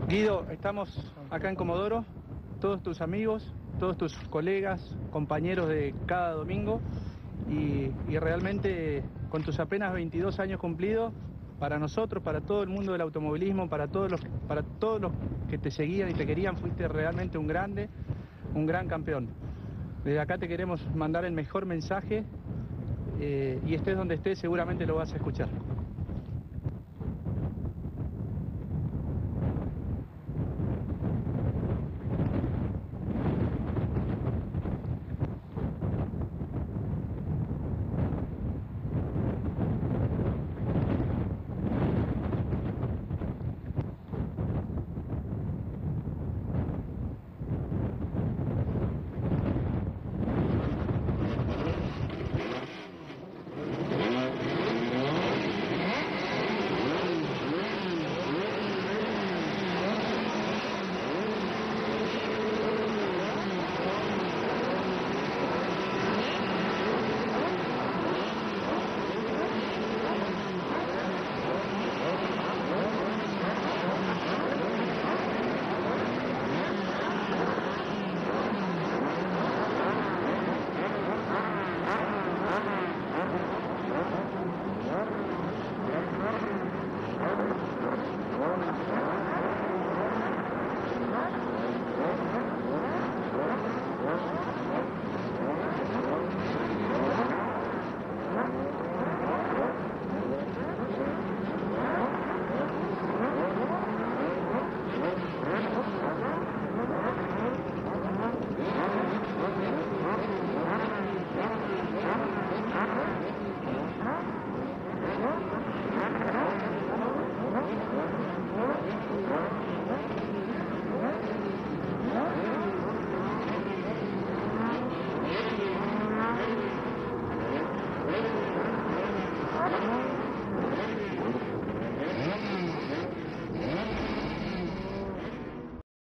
Guido, estamos acá en Comodoro, todos tus amigos, todos tus colegas, compañeros de cada domingo y realmente con tus apenas 22 años cumplidos, para nosotros, para todo el mundo del automovilismo, para todos los que te seguían y te querían, fuiste realmente un grande, un gran campeón. Desde acá te queremos mandar el mejor mensaje y estés donde estés seguramente lo vas a escuchar.